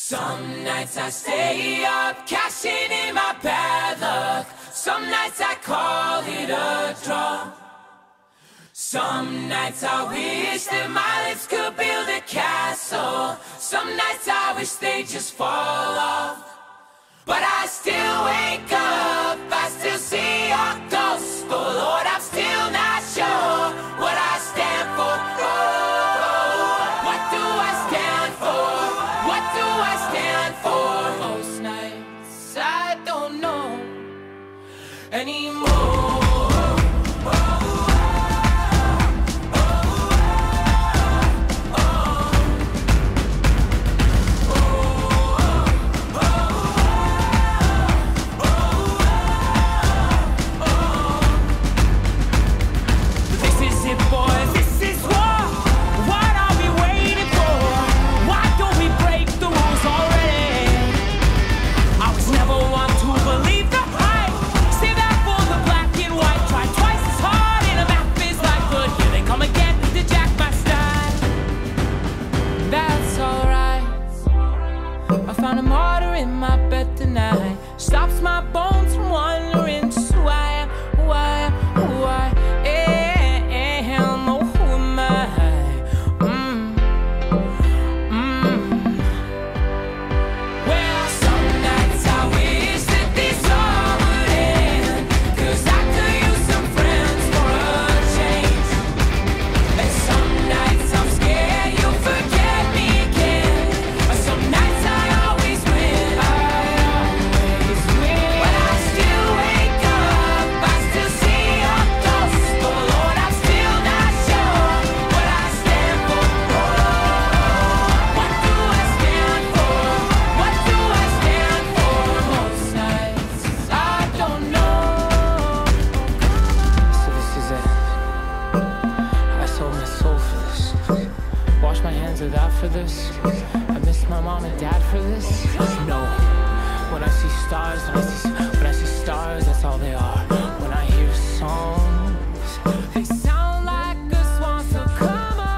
Some nights I stay up, cashing in my bad luck. Some nights I call it a draw. Some nights I wish that my lips could build a castle. Some nights I wish they'd just fall off. But I still wake up, I still see your ghost. Oh Lord, I'm still not sure what I stand for. Oh, what do I stand for? What do I stand for? Most nights I don't know anymore. Found a martyr in my bed tonight. Stops my bones from wandering. Just who I am, who I am, who I am. Oh, who am I? Well, some nights I wish that this all would end, 'cause I could use some friends for a change. And some nights I'm scared you'll forget me again. Some nights I for this. I miss my mom and dad for this. No, when I see stars, when I see stars, that's all they are. When I hear songs, they sound like a swan. So come on,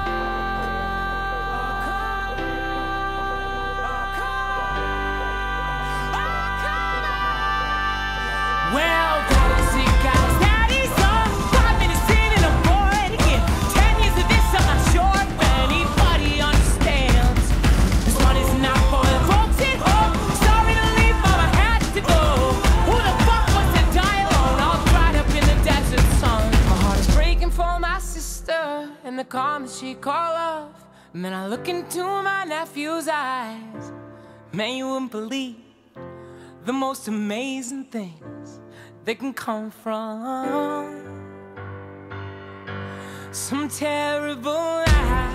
well, that is it, guys. That is all. 5 minutes in and I'm bored again. 10 years of this, I'm not sure if anybody understands. This one is not for the folks at home. Sorry to leave, but I had to go. Who the fuck wants to die alone, all dried up in the desert sun? My heart is breaking for my sister and the comments she called off. And then I look into my nephew's eyes. Man, you wouldn't believe the most amazing things that can come from some terrible night.